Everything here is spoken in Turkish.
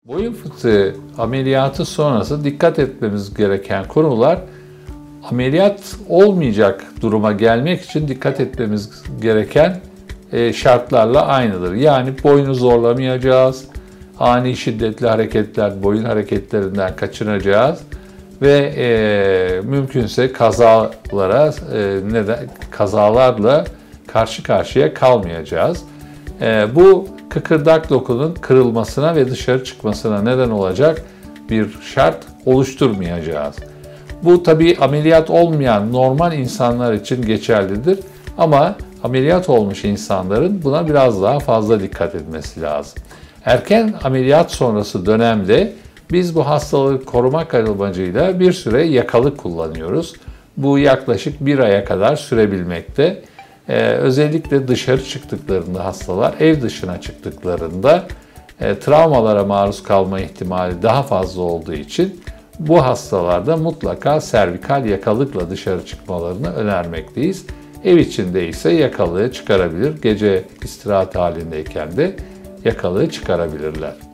Boyun fıtığı ameliyatı sonrası dikkat etmemiz gereken konular, ameliyat olmayacak duruma gelmek için dikkat etmemiz gereken şartlarla aynıdır. Yani boynu zorlamayacağız, ani şiddetli hareketler, boyun hareketlerinden kaçınacağız ve mümkünse kazalarla karşı karşıya kalmayacağız. Bu kıkırdak dokunun kırılmasına ve dışarı çıkmasına neden olacak bir şart oluşturmayacağız. Bu tabii ameliyat olmayan normal insanlar için geçerlidir ama ameliyat olmuş insanların buna biraz daha fazla dikkat etmesi lazım. Erken ameliyat sonrası dönemde biz bu hastalığı korumak amacıyla bir süre yakalık kullanıyoruz. Bu yaklaşık 1 aya kadar sürebilmekte. Özellikle dışarı çıktıklarında hastalar, ev dışına çıktıklarında travmalara maruz kalma ihtimali daha fazla olduğu için bu hastalarda mutlaka servikal yakalıkla dışarı çıkmalarını önermekteyiz. Ev içinde ise yakalığı çıkarabilir. Gece istirahat halindeyken de yakalığı çıkarabilirler.